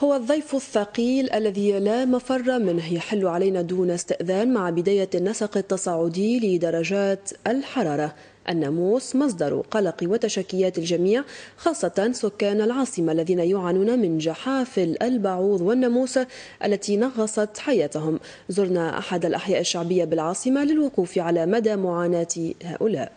هو الضيف الثقيل الذي لا مفر منه يحل علينا دون استئذان مع بداية النسق التصاعدي لدرجات الحرارة. الناموس مصدر قلق وتشكيات الجميع، خاصة سكان العاصمة الذين يعانون من جحافل البعوض والناموس التي نغصت حياتهم. زرنا أحد الأحياء الشعبية بالعاصمة للوقوف على مدى معاناة هؤلاء.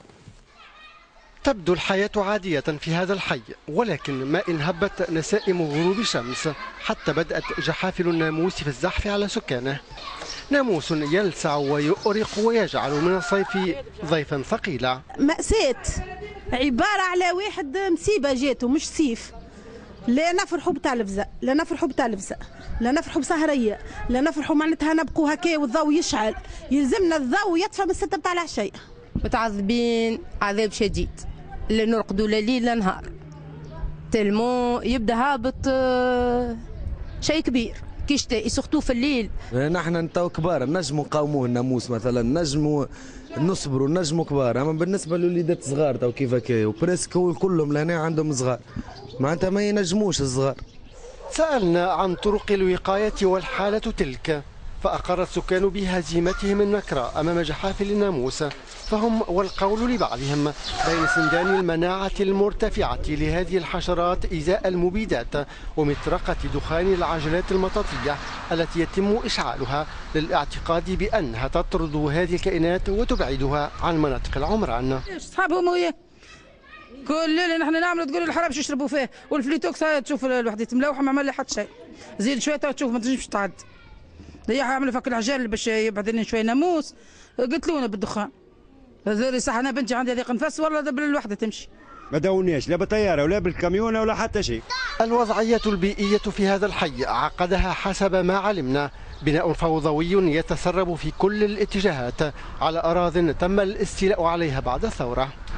تبدو الحياة عادية في هذا الحي، ولكن ما إن هبت نسائم غروب الشمس حتى بدأت جحافل الناموس في الزحف على سكانه. ناموس يلسع ويؤرق ويجعل من الصيف ضيفا ثقيلا. مأساة، عبارة على واحد مصيبة جاته مش سيف. لا نفرحوا بتلفزة، لا نفرحوا بتلفزة، لا نفرحوا بسهرية، لا نفرحوا معناتها نبقوا هكا والضوء يشعل، يلزمنا الضوء يطفى من 6 بتاع العشية. متعذبين عذاب شديد، لا نرقدوا لا ليل لا نهار. تلمو يبدا هابط شيء كبير كيش يسخطوه في الليل. نحن تو كبار نجموا نقاوموه الناموس مثلا، نجموا نصبروا نجموا كبار، اما بالنسبه للوليدات صغار تو كيف هكا وبريسك كلهم لهنا عندهم صغار معناتها ما ينجموش الصغار. سألنا عن طرق الوقاية والحالة تلك، فأقر السكان بهزيمتهم النكراء أمام جحافل الناموس، فهم والقول لبعضهم بين سندان المناعة المرتفعة لهذه الحشرات إزاء المبيدات ومطرقة دخان العجلات المطاطية التي يتم إشعالها للاعتقاد بأنها تطرد هذه الكائنات وتبعدها عن مناطق العمران. أصحابهم وياه كل ليله نحن نعملوا تقول الحرام يشربوا فيه، والفليتوكس تشوف الوحده ملوحه ما عمل لها حتى شيء، زيد شويه تشوف ما تنجمش تعد. هي عامله فك العجال باش يبعد لنا شويه ناموس، قتلونا بالدخان. هذول صح انا بنتي عندي ضيق نفس والله بالوحده تمشي. ما داوناش لا بالطياره ولا بالكاميونه ولا حتى شيء. الوضعيه البيئيه في هذا الحي عقدها حسب ما علمنا بناء فوضوي يتسرب في كل الاتجاهات على اراضٍ تم الاستيلاء عليها بعد الثوره.